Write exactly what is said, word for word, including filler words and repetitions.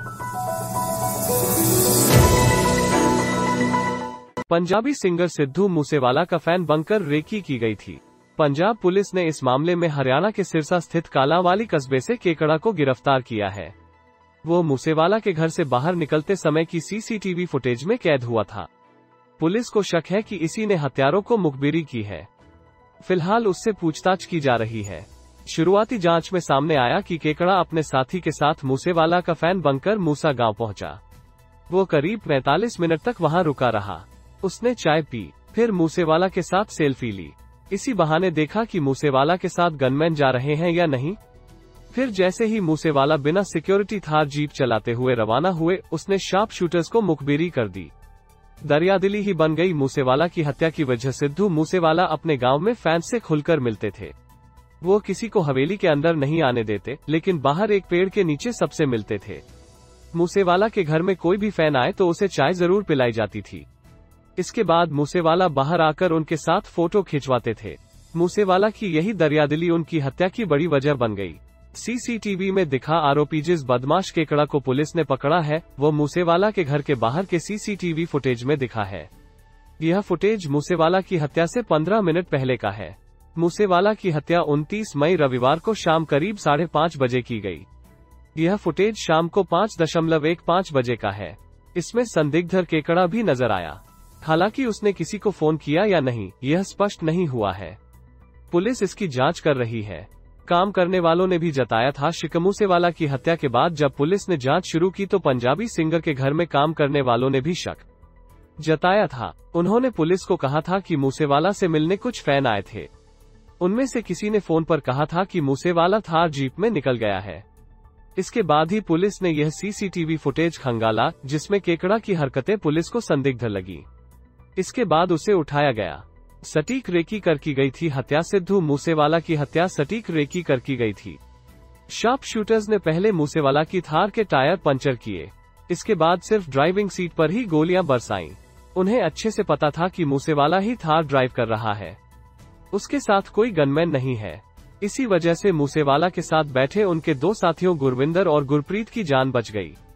Punjabi singer Sidhu Moosewala का fan बनकर recce की गई थी। पंजाब पुलिस ने इस मामले में हरियाणा के सिरसा स्थित कालांवाली कस्बे से केकड़ा को गिरफ्तार किया है। वो मूसेवाला के घर से बाहर निकलते समय की सीसीटीवी फुटेज में कैद हुआ था। पुलिस को शक है कि इसी ने हत्यारों को मुखबिरी की है। फिलहाल उससे पूछताछ की जा रही है। शुरुआती जांच में सामने आया कि केकड़ा अपने साथी के साथ मूसेवाला का फैन बनकर मूसा गांव पहुंचा। वो करीब पैंतालीस मिनट तक वहां रुका रहा। उसने चाय पी, फिर मूसेवाला के साथ सेल्फी ली। इसी बहाने देखा कि मूसेवाला के साथ गनमैन जा रहे हैं या नहीं। फिर जैसे ही मूसेवाला बिना सिक्योरिटी थार जीप चलाते हुए रवाना हुए, उसने शार्प शूटर्स को मुखबिरी कर दी। दरियादिली ही बन गई मूसेवाला की हत्या की वजह। सिद्धू मूसेवाला अपने गांव में फैंस से खुलकर मिलते थे। वो किसी को हवेली के अंदर नहीं आने देते, लेकिन बाहर एक पेड़ के नीचे सबसे मिलते थे। मूसेवाला के घर में कोई भी फैन आए तो उसे चाय जरूर पिलाई जाती थी। इसके बाद मूसेवाला बाहर आकर उनके साथ फोटो खिंचवाते थे। मूसेवाला की यही दरियादिली उनकी हत्या की बड़ी वजह बन गई। सीसीटीवी में दिखा आरोपी जिस बदमाश केकड़ा को पुलिस ने पकड़ा है, वो मूसेवाला के घर के बाहर के सीसीटीवी फुटेज में दिखा है। यह फुटेज मूसेवाला की हत्या से पंद्रह मिनट पहले का है। मूसेवाला की हत्या उनतीस मई रविवार को शाम करीब साढ़े पाँच बजे की गई। यह फुटेज शाम को पाँच दशमलव एक पाँच बजे का है। इसमें संदिग्ध केकड़ा भी नजर आया। हालांकि उसने किसी को फोन किया या नहीं, यह स्पष्ट नहीं हुआ है। पुलिस इसकी जांच कर रही है। काम करने वालों ने भी जताया था शक। मूसेवाला की हत्या के बाद जब पुलिस ने जांच शुरू की तो पंजाबी सिंगर के घर में काम करने वालों ने भी शक जताया था। उन्होंने पुलिस को कहा था कि मूसेवाला से मिलने कुछ फैन आए थे। उनमें से किसी ने फोन पर कहा था कि मूसेवाला थार जीप में निकल गया है। इसके बाद ही पुलिस ने यह सीसीटीवी फुटेज खंगाला, जिसमें केकड़ा की हरकतें पुलिस को संदिग्ध लगी। इसके बाद उसे उठाया गया। सटीक रेकी कर की गई थी हत्या। सिद्धू मूसेवाला की हत्या सटीक रेकी कर की गई थी। शार्प शूटर्स ने पहले मूसेवाला की थार के टायर पंचर किए। इसके बाद सिर्फ ड्राइविंग सीट पर ही गोलियां बरसाईं। उन्हें अच्छे से पता था कि मूसेवाला ही थार ड्राइव कर रहा है। उसके साथ कोई गनमैन नहीं है। इसी वजह से मूसेवाला के साथ बैठे उनके दो साथियों गुरविंदर और गुरप्रीत की जान बच गई।